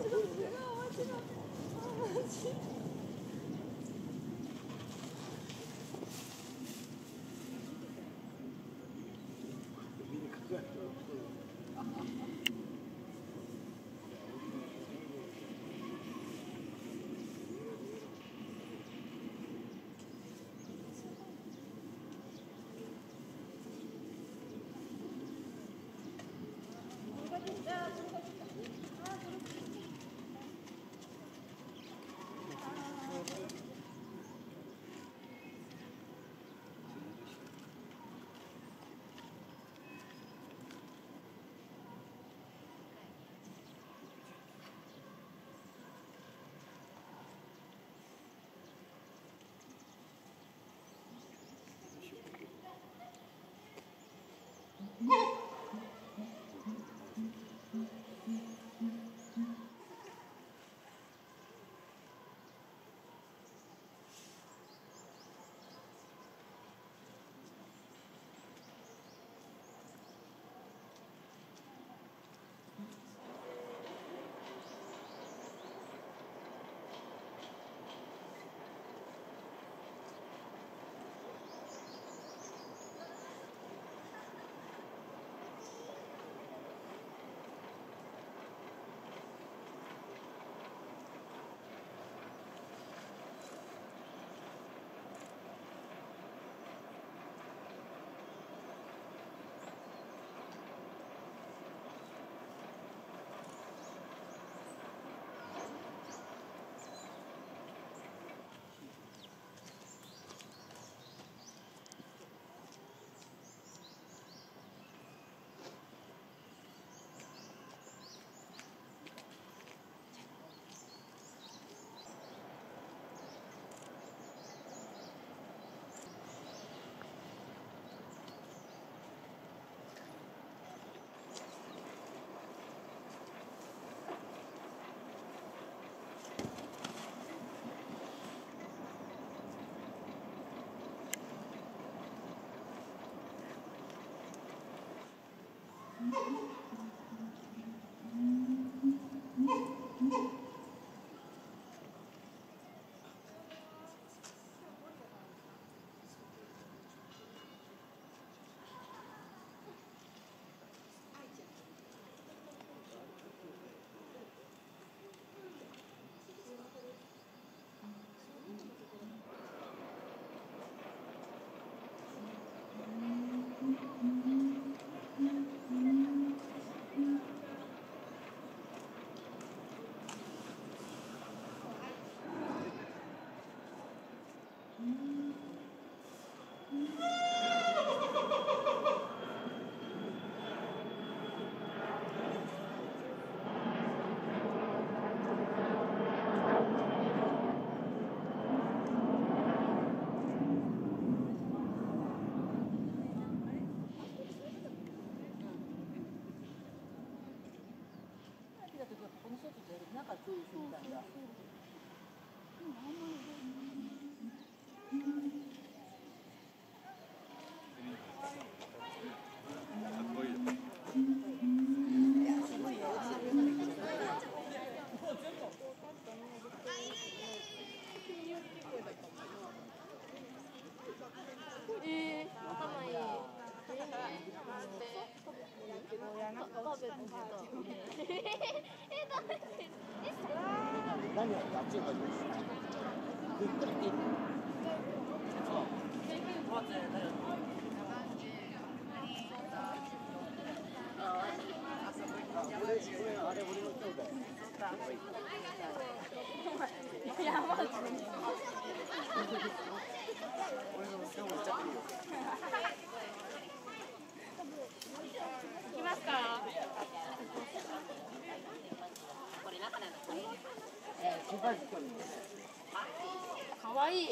かわいい。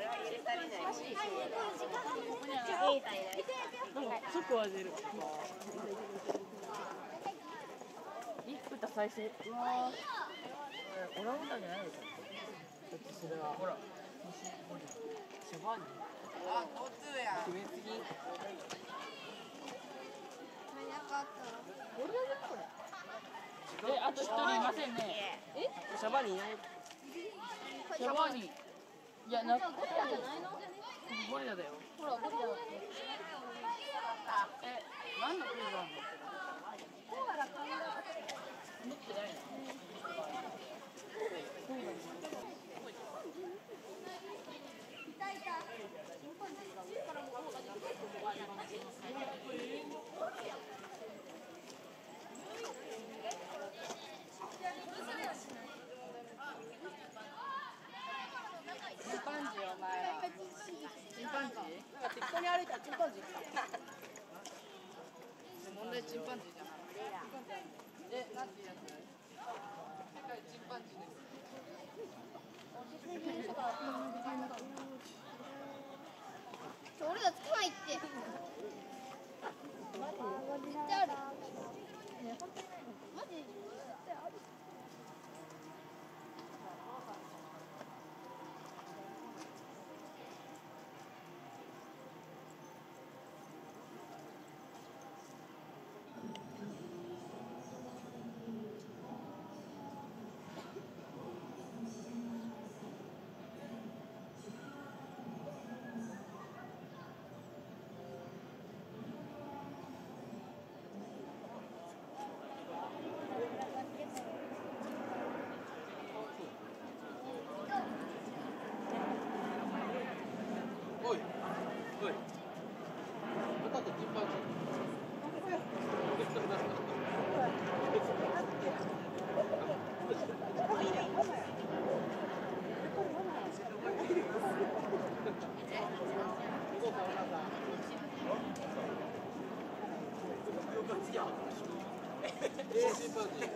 即は出る。リップと再生。うわー。オランウータンじゃないでしょ。だってそれは。ほら。シャバーニ。あ、交通や。決めすぎ。早かった。これだねこれ。 あと一人いませんね。 シャバにいない。 シャバに。いや、ゴリラじゃないの？ ゴリラだよ。 ほら、ゴリラだって。何のクイズなの？持ってないの？チンパンジーお前ら。チンパンジー？適当に歩いたらチンパンジー来た。問題チンパンジーじゃない。なんていうやつ？世界チンパンジーです。 俺らつかないって。絶対ある。マジ？絶対ある。 おい、おい。またチンパンジー。チンパンジー。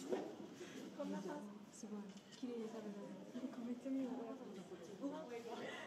すごい綺麗に食べたね。なんかめっちゃ見る。